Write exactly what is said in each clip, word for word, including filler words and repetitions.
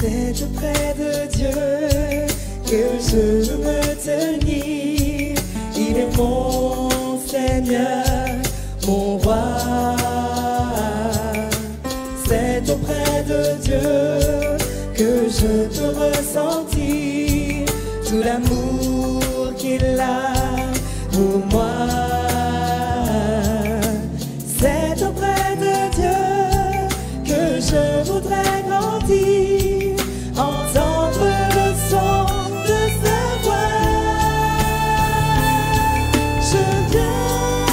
C'est auprès de Dieu que je veux me tenir. Il est mon Seigneur, mon roi. C'est auprès de Dieu que je peux ressentir tout l'amour qu'il a pour moi. C'est auprès de Dieu que je voudrais grandir, entendre le son de sa voix. Je viens,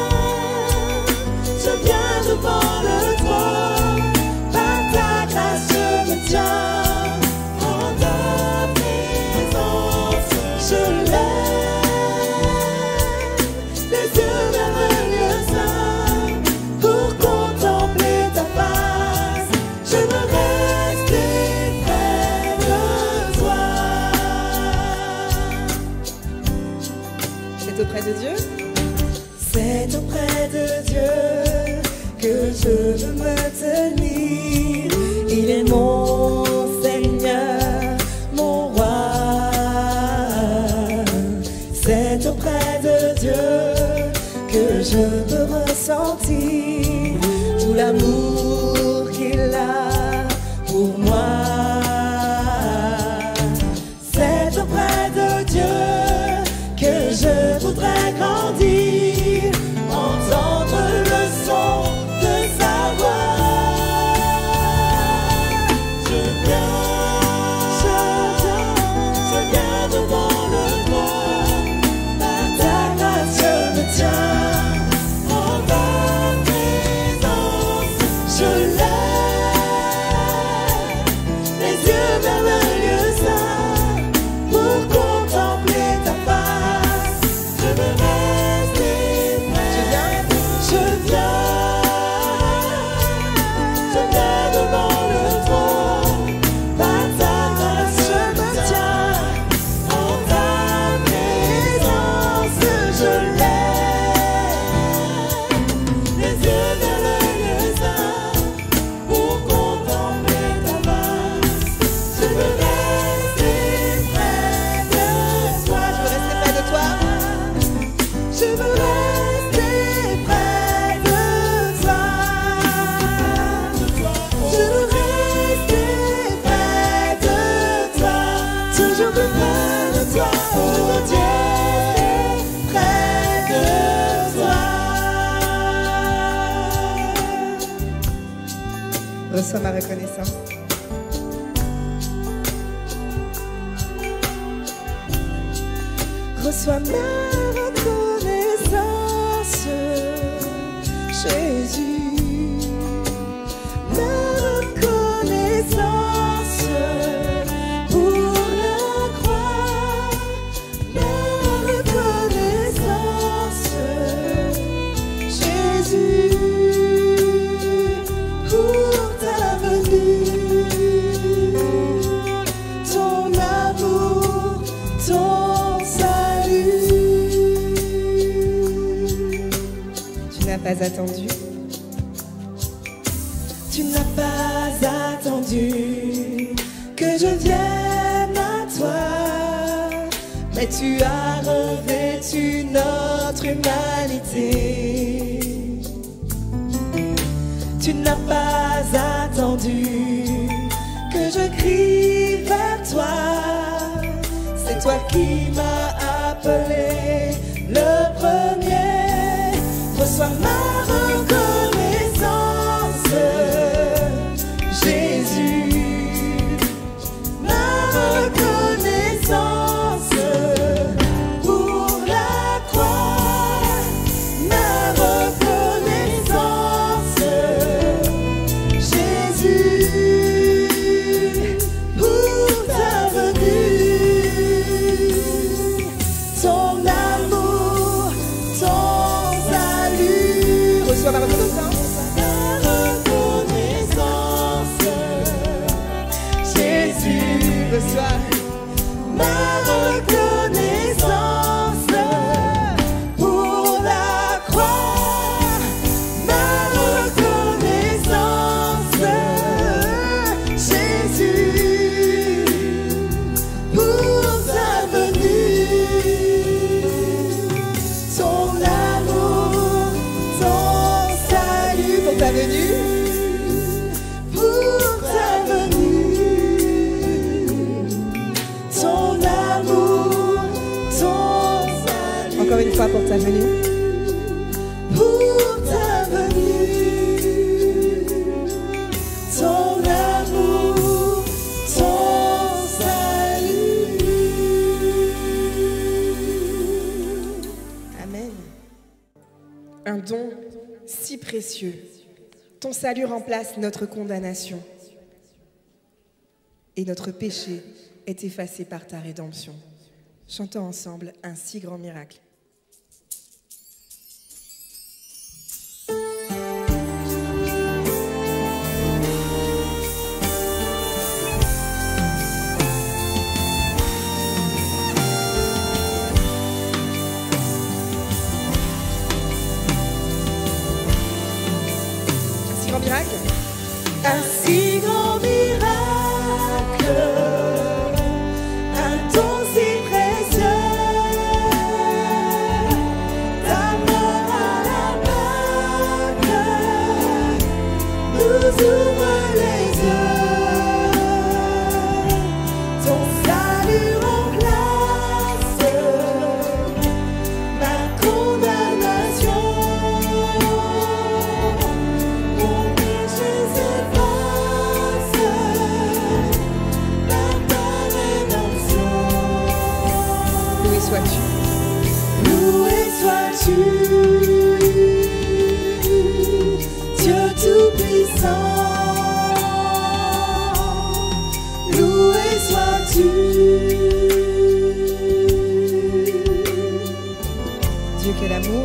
je viens devant le trône, par ta grâce je me tiens, en ta présence je lève les yeux vers le lieu saint pour contempler ta face. Je veux rester près de toi. C'est auprès de Dieu? C'est auprès de Dieu que je veux me tenir. Il est mon Seigneur, mon roi. C'est auprès de Dieu que je veux ressentir tout l'amour qu'il a pour moi. C'est auprès de Dieu que je voudrais grandir, entendre le son de sa voix. Je viens, je viens, je viens devant le trône, par ta grâce je me tiens, en ta présence je lève les yeux vers le lieu saint pour contempler ta face. Je veux rester près. Je viens, je viens devant le trône, par ta grâce je me tiens, en ta présence je lève les yeux vers le lieu saint pour contempler ta face. Je veux rester près de toi. Je veux rester près de toi. Je veux rester près de toi. Je veux rester près de toi. Toujours plus près de toi, oh Dieu, près de toi. Reçois ma reconnaissance. Reçois ma reconnaissance, Jésus. Ma reconnaissance pour la croix. Ma reconnaissance, Jésus, pour ta venue, ton amour, ton salut. Tu n'as pas attendu. Tu n'as pas attendu que je vienne à toi, mais tu as revêtu notre humanité. Tu n'as pas attendu que je crie vers toi. C'est toi qui m'as appelé le premier. Reçois ma reconnaissance, Jésus. Ma reconnaissance pour la croix. Ma reconnaissance, Jésus, pour ta venue, ton amour, ton salut. Reçois ma reconnaissance. Ma reconnaissance, Jésus. Reçois ma reconnaissance pour la croix. Ma reconnaissance, Jésus. pour ta venue. Pour ta venue, ton amour, ton salut. Amen. Un don si précieux. Ton salut remplace notre condamnation. Et notre péché est effacé par ta rédemption. Chantons ensemble un si grand miracle. Un si grand miracle. Un si grand miracle. Ouvre les yeux, ton salut remplace ma condamnation, mon péché s'efface par ta rédemption. Loué sois-tu, loué sois-tu, Dieu Tout-Puissant. Dieu quel amour,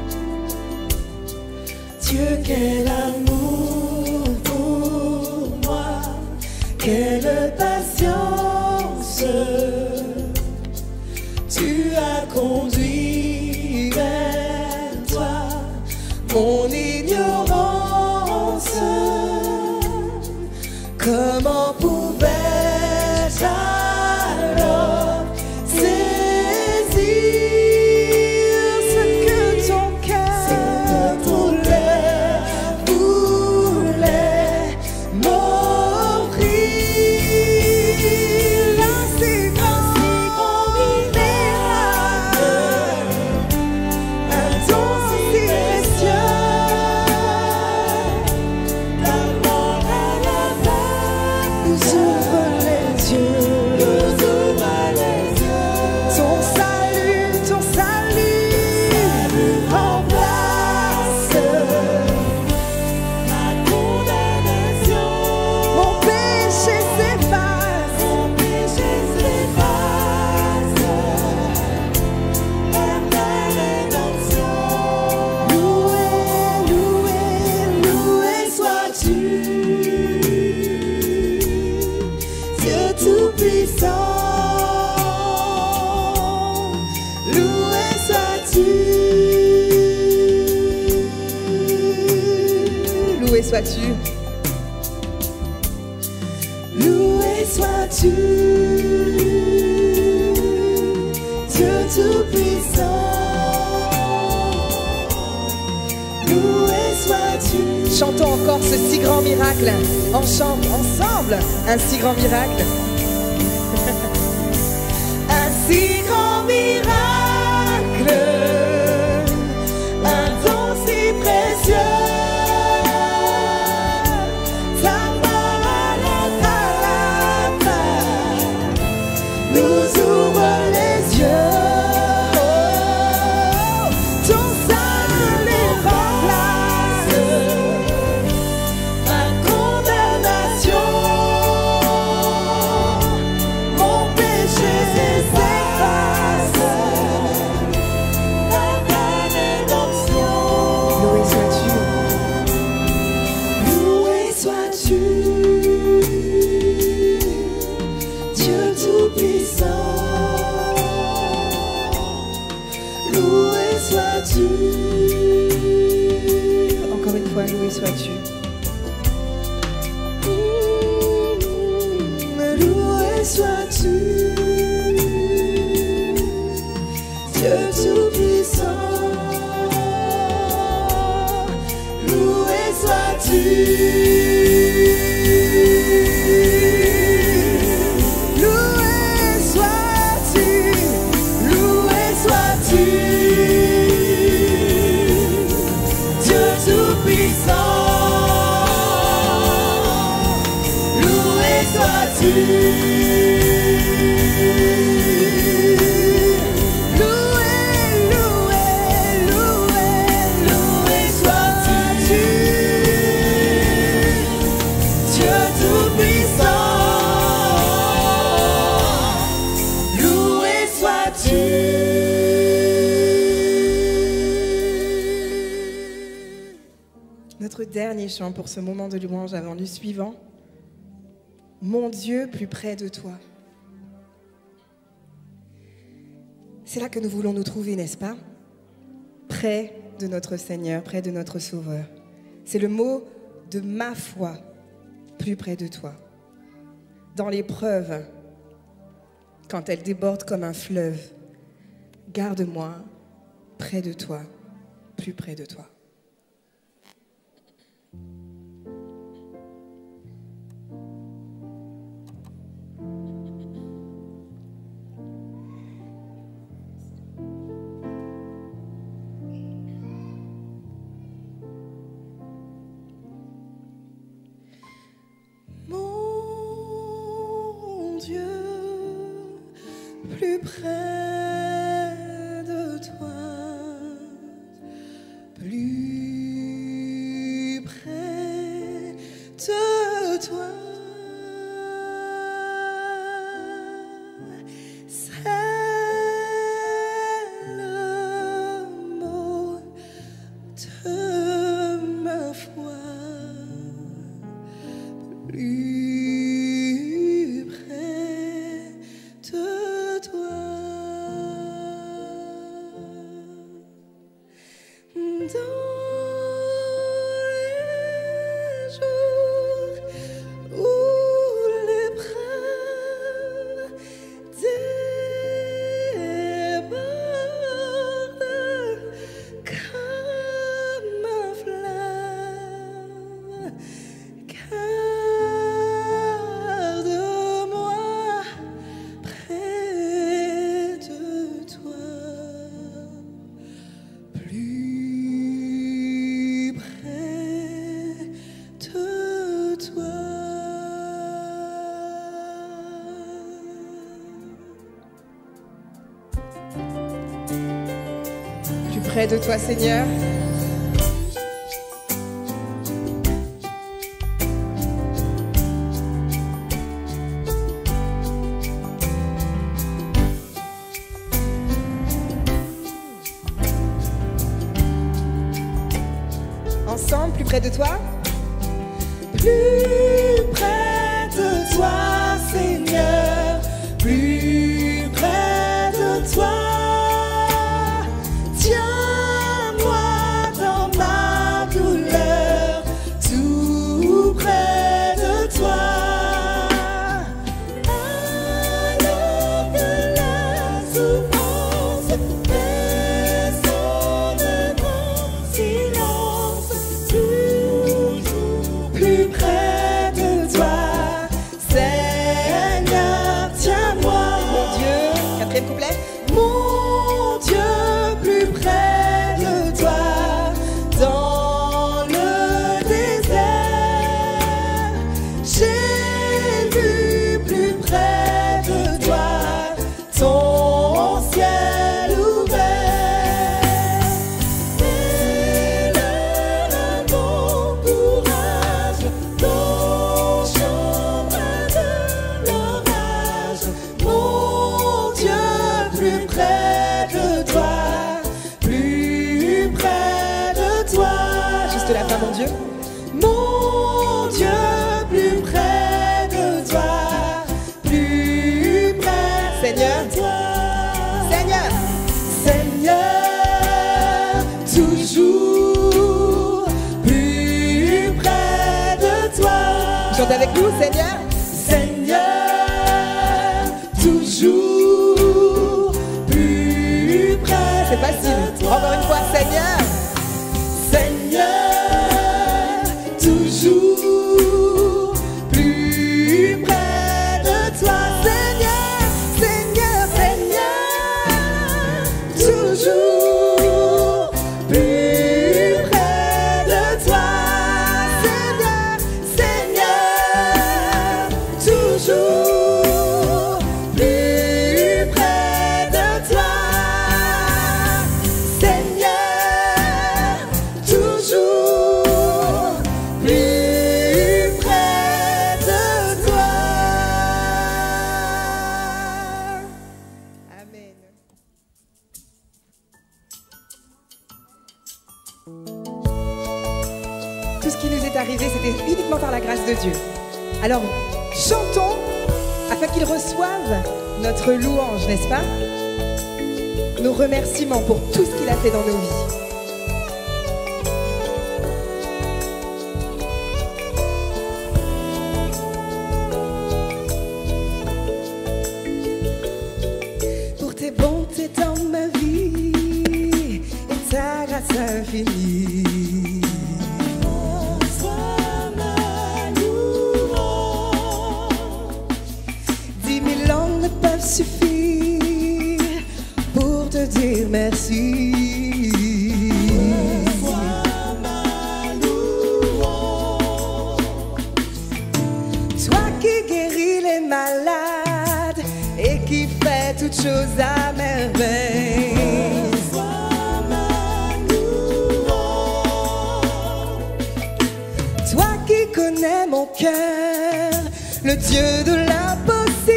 Dieu quel amour pour moi, quelle patience tu as conduit vers toi, mon ignorance, comment pouvais-je alors saisir ce que ton cœur voulait, voulait m'offrir un si grand miracle, un don si précieux, d'amour à la vague nous ouvre les yeux. Loué sois-tu, loué sois-tu, Dieu Tout-Puissant, loué sois-tu. Chantons encore ce si grand miracle. On chante ensemble un si grand miracle. Un si grand miracle, un don si précieux. Encore une fois, loué sois-tu. Loué sois-tu, Dieu Tout-Puissant. Loué sois-tu. Loué sois-tu, loué sois-tu. sois-tu. Notre dernier chant pour ce moment de louange avant le suivant. Mon Dieu, plus près de toi. C'est là que nous voulons nous trouver, n'est-ce pas? Près de notre Seigneur, près de notre Sauveur. C'est le mot de ma foi, plus près de toi. Dans l'épreuve, quand elle déborde comme un fleuve, garde-moi près de toi, plus près de toi. Plus près de toi, plus près de toi, c'est le mot de ma foi, plus près de toi. Dans les jours où l'épreuve déborde comme un fleuve, garde-moi près de toi, plus près de toi, Seigneur. Ensemble, plus près de toi. Plus près de toi, Seigneur. Plus près de toi. Mon Dieu, plus près de toi, dans le désert, j'ai vu plus près de toi, ton ciel ouvert. Et le bon courage, ton chambre de l'orage, mon Dieu, plus près de toi, plus près de toi. Juste la fin, mon Dieu. Mon Dieu, plus près de toi, plus près. Seigneur, Seigneur, Seigneur, toujours plus près de toi. Chante avec nous, Seigneur. Seigneur, toujours. C'est facile. Encore une fois, Seigneur. Seigneur, toujours plus près de toi. Seigneur, Seigneur, Seigneur, toujours plus près de toi. Seigneur, Seigneur, toujours plus près de toi, Seigneur, toujours plus près de toi. Amen. Tout ce qui nous est arrivé, c'était uniquement par la grâce de Dieu. Alors, chantons afin qu'il reçoive notre louange, n'est-ce pas? Nos remerciements pour tout ce qu'il a fait dans nos vies. Pour tes bontés dans ma vie et ta grâce infinie. Suffit pour te dire merci. Reçois ma louange. Toi qui guéris les malades et qui fais toutes choses à merveille. Reçois ma louange. Toi qui connais mon cœur, le Dieu de l'impossible.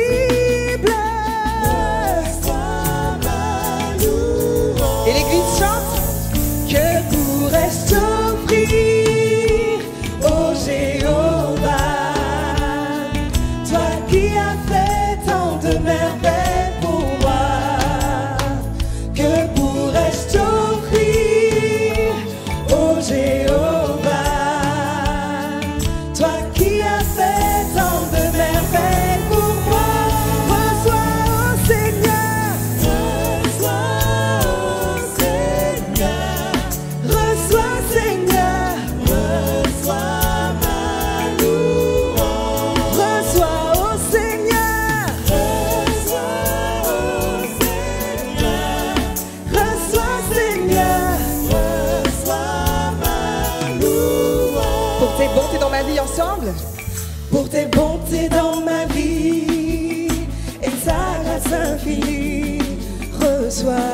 Et l'église chante. Que pourrais-je t'offrir, ô Jéhovah, toi qui as fait tant de merveilles pour moi? Que pourrais-je t'offrir, ô Jéhovah, toi qui as fait tant de merveilles pour moi? Reçois, ô Seigneur, reçois, Seigneur, reçois ma louange. Reçois, ô Seigneur, reçois, ô Seigneur, reçois, Seigneur, reçois ma louange. Pour tes bontés dans ma vie ensemble, pour tes bontés dans ma vie et ta grâce infinie, reçois.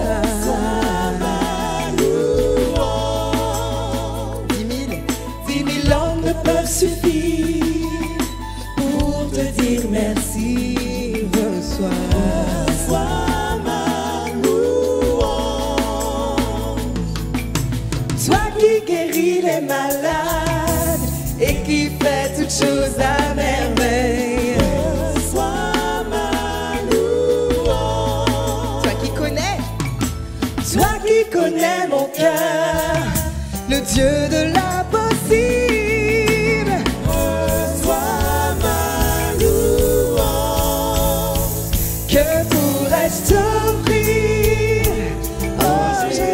Suffit pour te dire merci. Reçois, reçois ma louange. Toi qui guéris les malades et qui fais toutes choses à merveille. Reçois ma louange. Toi qui connais, toi qui connais mon cœur, le Dieu de l'impossible. Que pourrais-je t'offrir, oh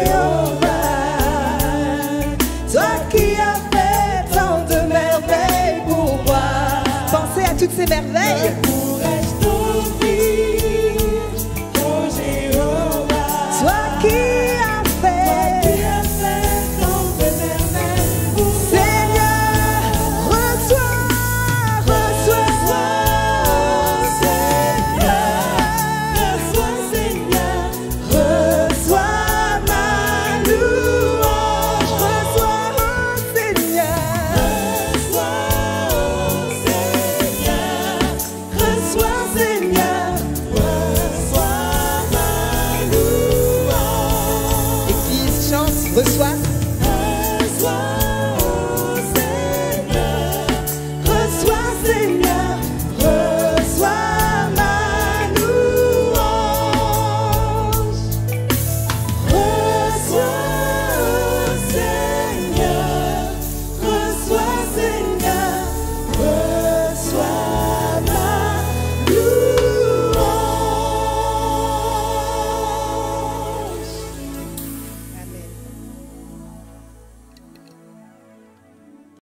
Jéhovah, toi qui as fait tant de merveilles pour moi? Pensez à toutes ces merveilles.